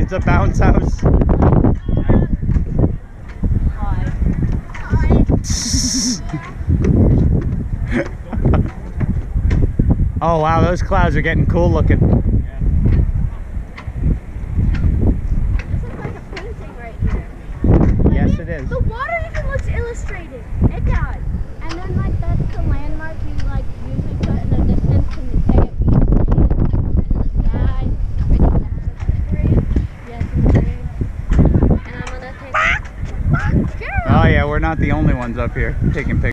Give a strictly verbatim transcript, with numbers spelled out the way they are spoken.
It's a bounce house. Oh wow, those clouds are getting cool looking. This looks like a painting right here. Yes, it is. The water even looks illustrated. It does. And then like that's the landmark you like usually put in the distance when you say it means rain. And the sky. Right there. Rain. Yes, it's rain. And I'm gonna take. Oh yeah, we're not the only ones up here taking pictures.